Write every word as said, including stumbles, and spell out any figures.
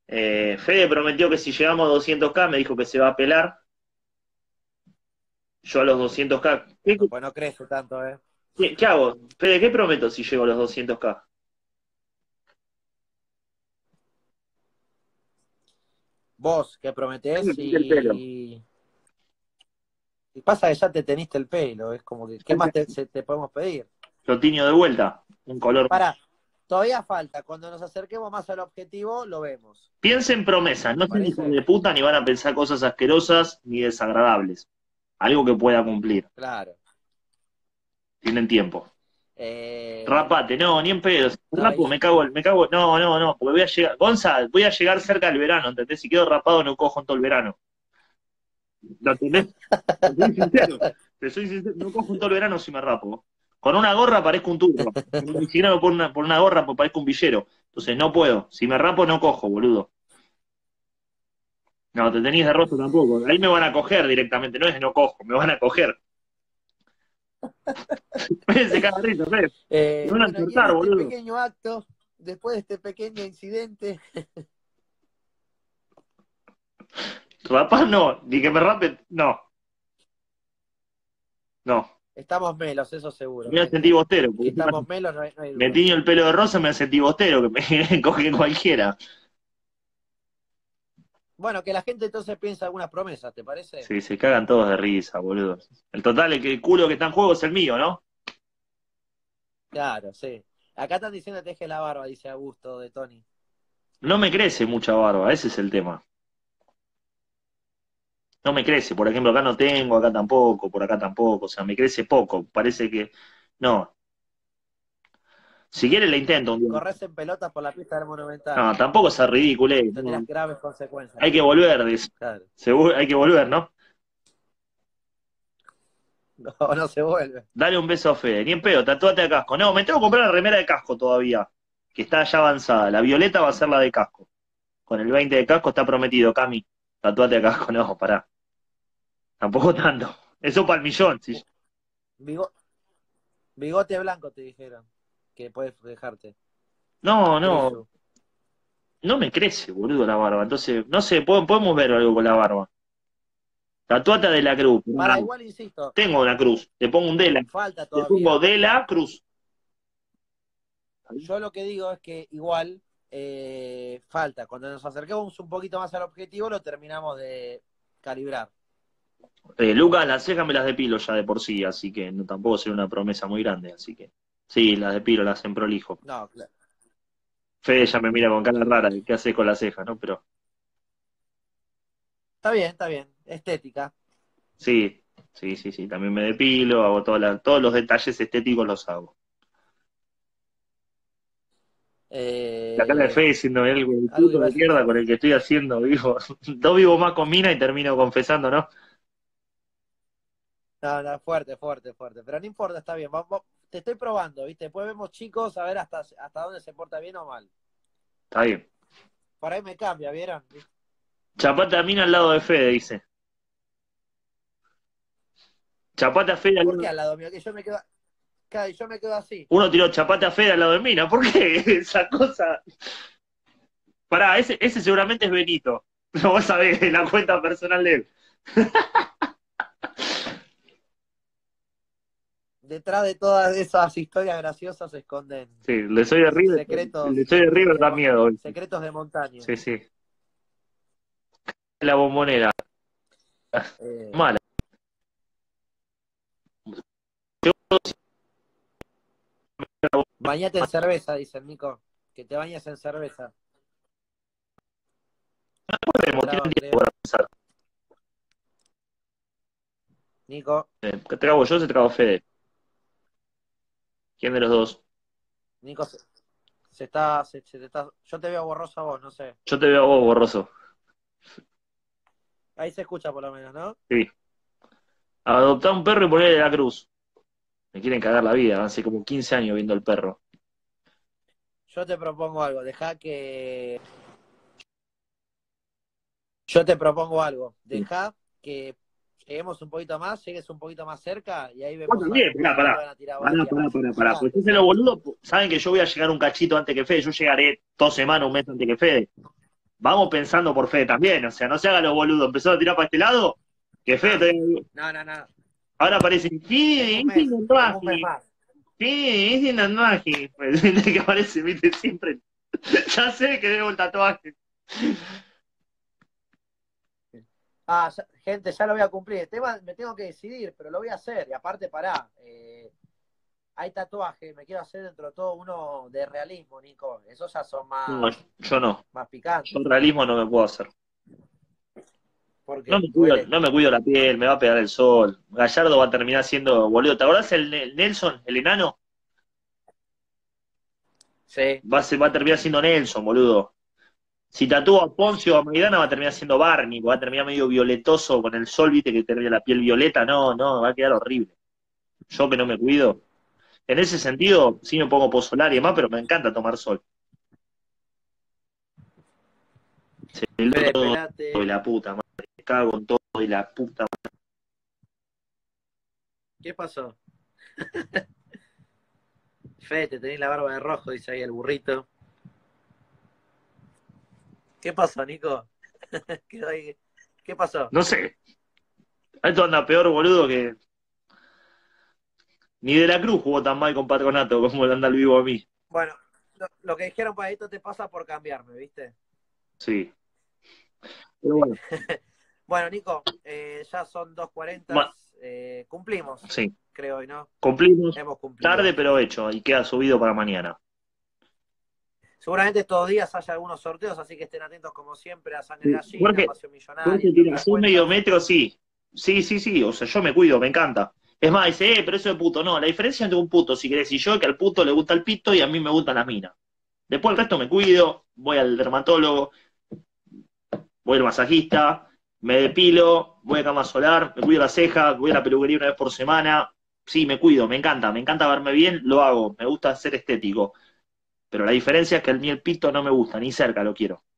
Eh, Fede prometió que si llegamos a doscientos K me dijo que se va a pelar. Yo a los doscientos K. ¿Qué, No, pues no crece tanto, ¿eh? qué- qué hago? Fede, ¿qué prometo si llego a los doscientos K? Vos que Me prometés pinté el pelo. y, y pasa que ya te teniste el pelo. Es como que, ¿qué más te, se- te podemos pedir? Lo tiño de vuelta. Un color. Para, todavía falta. Cuando nos acerquemos más al objetivo, lo vemos. Piensen promesas, no ¿Te sean hijos parece? de puta ni van a pensar cosas asquerosas ni desagradables. Algo que pueda cumplir. Claro. Tienen tiempo. Eh, Rapate, no, ni en pedo. Si me no, rapo, y- me cago, me cago. No, no, no, porque voy a llegar. Gonza, voy a llegar cerca del verano, ¿entendés? Si quedo rapado no cojo en todo el verano. ¿Lo entendés? Te soy sincero. Te soy sincero. No cojo en todo el verano si me rapo. Con una gorra parezco un turro. Ni siquiera me pongo una, por una gorra pues parezco un villero. Entonces no puedo. Si me rapo no cojo, boludo. No, te tenís de rostro tampoco. Ahí me van a coger directamente. No es no cojo, me van a coger. Se caga de risa, ¿ves? Me eh, van a bueno, y en insertar, este boludo. pequeño acto, después de este pequeño incidente, Rapar no, ni que me rape, no, no. estamos melos, eso seguro, Me voy a sentir gente. bostero, porque Que encima estamos melos, no hay, no hay me duda. tiño el pelo de rosa, me voy a sentir bostero, que me coge cualquiera. Bueno, que la gente entonces piensa algunas promesas, ¿te parece? Sí, se cagan todos de risa, boludo. El total, el, que- el culo que está en juego es el mío, ¿no? Claro, sí. Acá están diciendo que te deje la barba, dice Augusto de Tony. No me crece mucha barba, ese es el tema. No me crece, por ejemplo, acá no tengo, acá tampoco, por acá tampoco, o sea, me crece poco, parece que... No, si quiere le intento un día. Corres en pelotas por la pista del Monumental. No, tampoco es ridículo, Tendrías no. graves consecuencias. Hay que volver, dice. Claro. Se vu- hay que volver, ¿no? No, no se vuelve. Dale un beso a Fede. Ni en pedo, tatuate a casco. No, me tengo que comprar la remera de casco todavía, que está ya avanzada. La violeta va a ser la de casco. Con el veinte de casco está prometido, Cami. Tatuate a casco, no, pará. Tampoco tanto. Eso para el millón. Sí. Bigo- Bigote blanco te dijeron que puedes dejarte. No, no, Grillo. no me crece, boludo, la barba. Entonces, no sé, po- podemos ver algo con la barba. Tatuate de la cruz. Para, Ah, igual insisto, tengo una cruz. Te pongo un de la. falta Te pongo todavía. de la cruz. Yo lo que digo es que igual eh, falta. Cuando nos acerquemos un poquito más al objetivo, lo terminamos de calibrar. Eh, Lucas, las cejas me las depilo ya de por sí, así que no, tampoco será una promesa muy grande, así que sí, las depilo, las hacen prolijo. No, claro. Fede ya me mira con cara rara, ¿qué haces con las cejas, no? Pero Está bien, está bien. Estética. sí, sí, sí, sí, también me depilo, hago toda la- todos los detalles estéticos los hago. La cara de Eh, Fede diciendo el, el algo puto iba a de decir. mierda con el que estoy haciendo, vivo. No vivo más con mina y termino confesando, ¿no? No, no, fuerte, fuerte, fuerte. Pero no importa, está bien. Vamos, te estoy probando, ¿viste? Después vemos chicos a ver hasta, hasta dónde se porta bien o mal. Está bien. Por ahí me cambia, ¿vieron? Chapate a mina al lado de Fede, dice. Chapate a Fede al ¿Por qué lado. al lado mío? Que yo me quedo, claro, yo me quedo así. Uno tiró chapate a Fede al lado de mina, ¿por qué esa cosa? Pará, ese, ese seguramente es Benito. No vos sabés, la cuenta personal de él. Detrás de todas esas historias graciosas se esconden Sí, le soy de River. secretos, Le soy de River de da mon- miedo. secretos de montaña. Sí, sí. La bombonera. Eh, Mala. Bañate en cerveza, dice el Nico. Que te bañes en cerveza. Te Podemos, traba, tienen tiempo creo. para pensar. Nico, Eh, ¿Qué trago yo o se trago Fede? ¿Quién de los dos? Nico se, se está, se, se te está. Yo te veo borroso a vos, no sé. Yo te veo a vos, borroso. Ahí se escucha por lo menos, ¿no? Sí. Adoptar un perro y ponerle la cruz. Me quieren cagar la vida. Hace como quince años viendo el perro. Yo te propongo algo. Deja que. Yo te propongo algo. Sí. Deja que lleguemos un poquito más, llegues un poquito más cerca y ahí Vos vemos a, también, a pará, dónde pará. van a tirar Pará, varias pará, pará, pará. Pues variantes, ese lo ¿eh? boludo, saben que yo voy a llegar un cachito antes que Fede. Yo llegaré dos semanas, un mes antes que Fede. vamos pensando por Fede también, o sea, no se haga los boludos, empezó a tirar para este lado, que Fede todavía- No, no, no. ahora aparecen, Tengo sí, un es mes, un tengo un mes tatuaje, más. sí, es un tatuaje, que aparece, viste, siempre, ya sé que debo el tatuaje. Ah, ya- gente, ya lo voy a cumplir. El tema, me tengo que decidir, pero lo voy a hacer. Y aparte, pará, eh, hay tatuajes, me quiero hacer dentro de todo uno de realismo, Nico. Esos ya son No, más, yo no, más yo el picantes. realismo no me puedo hacer. No Porque me cuido, duele. no me cuido la piel, me va a pegar el sol. Gallardo va a terminar siendo, boludo, ¿te acordás el, el Nelson, el enano? Sí. Va a, ser- va a terminar siendo Nelson, boludo. Si tatúa a Poncio o a Maidana va a terminar siendo Barney, va a terminar medio violetoso con el sol, viste que termina la piel violeta, no, no, va a quedar horrible. Yo que no me cuido. En ese sentido, sí me pongo pozolar y demás, pero me encanta tomar sol. El Fede, lodo de pelate. la puta madre, me cago en todo de la puta madre. ¿Qué pasó? Fede, te tenés la barba de rojo, dice ahí el burrito. ¿Qué pasó, Nico? ¿Qué, ahí? ¿Qué pasó? No sé, esto anda peor, boludo, que ni de la Cruz jugó tan mal con Patronato como le anda el vivo a mí. Bueno, lo, lo que dijeron para esto te pasa por cambiarme, ¿viste? Sí, pero bueno, Bueno, Nico, eh, ya son dos cuarenta, ma- eh, cumplimos, sí, creo, ¿y no? cumplimos Hemos cumplido. tarde, pero hecho, y queda subido para mañana. Seguramente estos días haya algunos sorteos, así que estén atentos como siempre a Sangre Sí. Gallina, Jorge, Pasión Millonaria, Jorge Club tira de las hacer medio Cuentas. metro, sí. Sí, sí, sí, o sea, yo me cuido, me encanta. Es más, dice, eh, pero eso de puto, no, la diferencia entre un puto, si querés, y yo, es que al puto le gusta el pito y a mí me gustan las minas. Después el resto me cuido, voy al dermatólogo, voy al masajista, me depilo, voy a cama solar, me cuido la ceja, voy a la peluquería una vez por semana. Sí, me cuido, me encanta, me encanta verme bien, lo hago, me gusta ser estético. Pero la diferencia es que a mí el pito no me gusta, ni cerca lo quiero.